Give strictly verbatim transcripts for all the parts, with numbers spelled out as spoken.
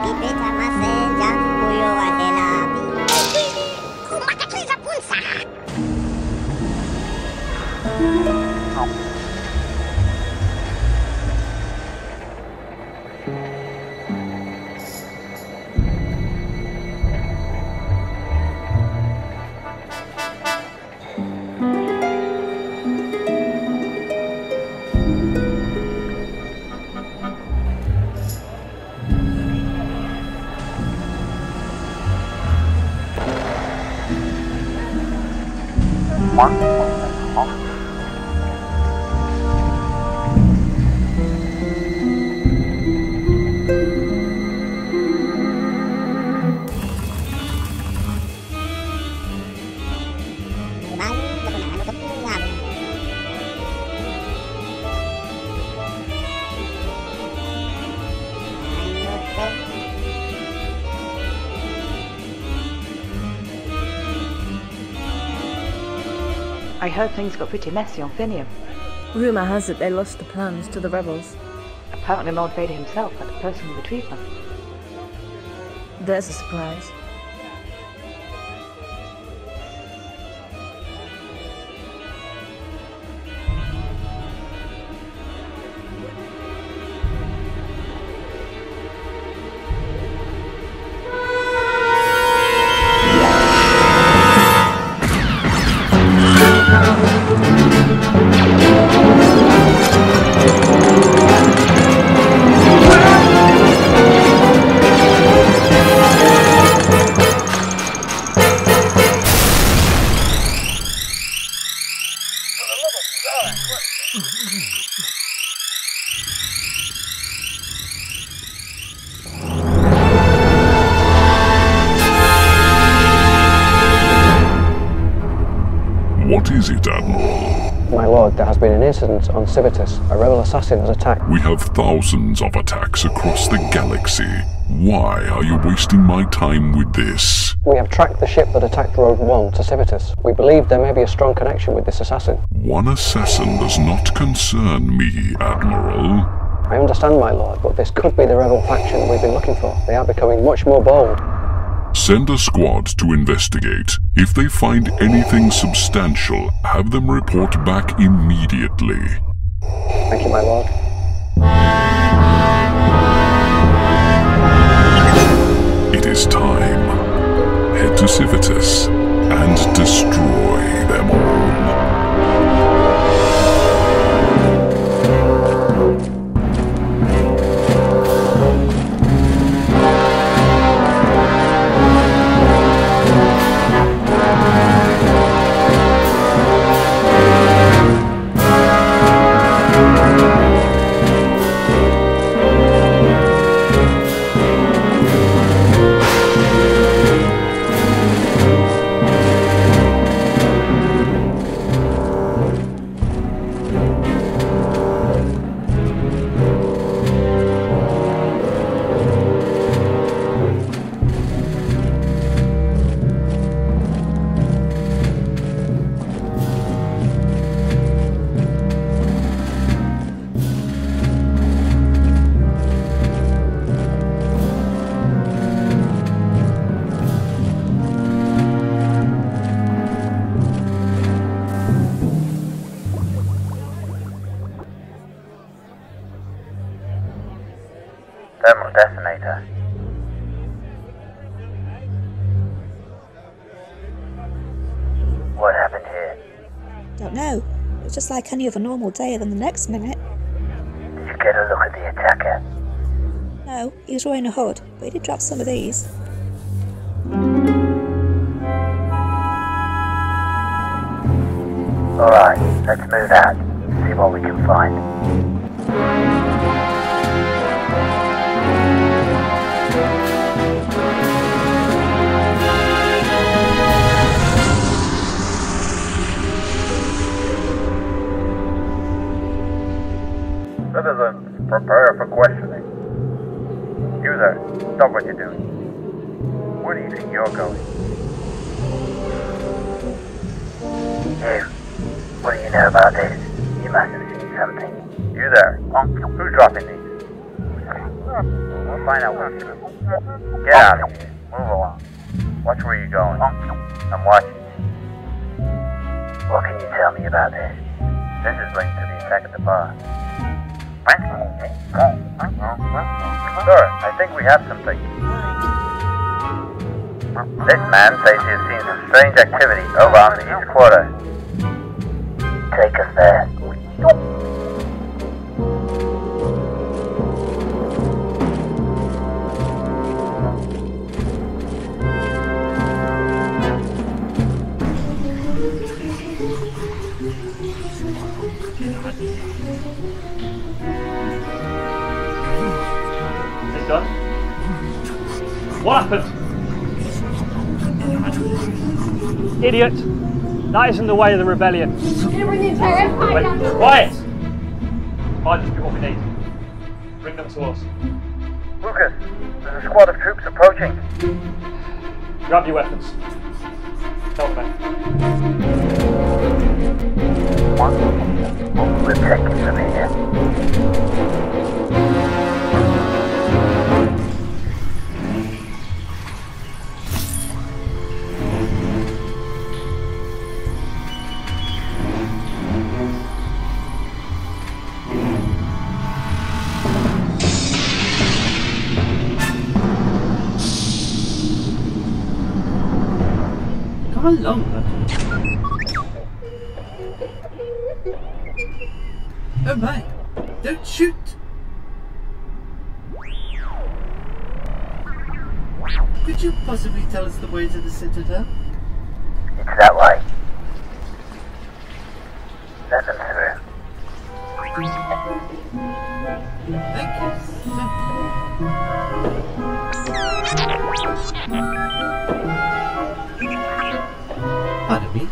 I heard things got pretty messy on Finium. Rumour has it they lost the plans to the rebels. Apparently Lord Vader himself had to personally retrieve them. There's a surprise. What is it, Admiral? My lord, there has been an incident on Civitas. A rebel assassin has attacked. We have thousands of attacks across the galaxy. Why are you wasting my time with this? We have tracked the ship that attacked Road one to Civitas. We believe there may be a strong connection with this assassin. One assassin does not concern me, Admiral. I understand, my lord, but this could be the rebel faction we've been looking for. They are becoming much more bold. Send a squad to investigate. If they find anything substantial, have them report back immediately. Thank you, my lord. It is time. Head to Civitas and destroy them all. Thermal detonator. What happened here? Don't know. It was just like any other normal day, then the next minute. Did you get a look at the attacker? No, he was wearing a hood, but he did drop some of these. Alright, let's move out. See what we can find. Citizens, prepare for questioning. You there, stop what you're doing. Where do you think you're going? You, what do you know about this? You must have seen something. You there, Unc, who's dropping these? We'll find out what you do. Get out of here. Move along. Watch where you're going. I'm watching. What can you tell me about this? This is linked to the attack at the bar. Sir, I think we have something. This man says he has seen some strange activity over on the east quarter. Take us there. Is it done? What happened? Idiot! That isn't the way of the rebellion. Wait, quiet! Might just be what we need. Bring them to us. Lucas, there's a squad of troops approaching. Grab your weapons. Tell them. We're taking them here. How long? Oh my! Don't shoot! Could you possibly tell us the way to the Citadel? It's that way. Let them through. Thank you. Pardon me.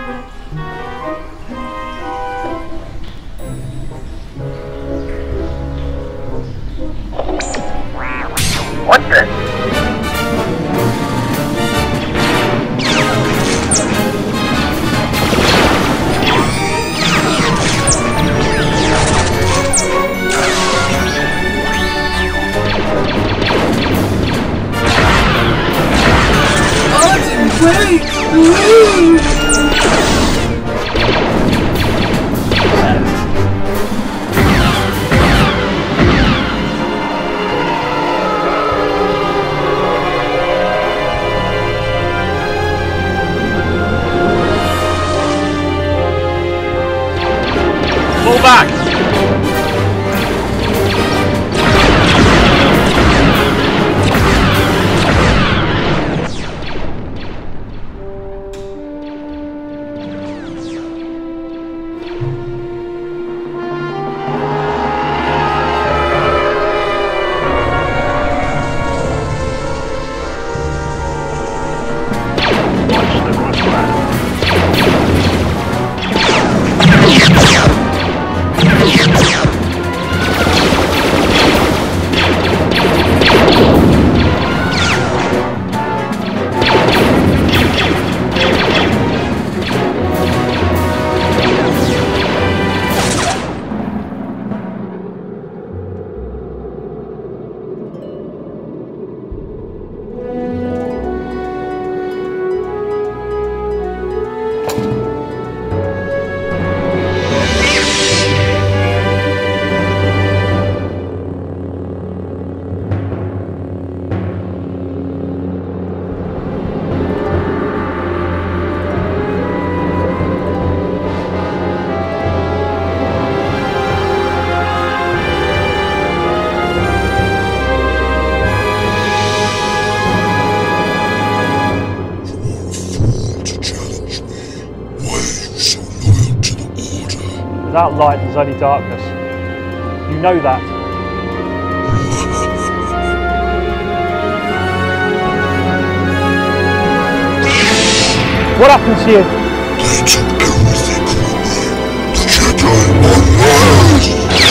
What's this? Martin, wait! Pull back! Without light, there's only darkness. You know that. What happened to you? They took everything from me. The Jedi are liars!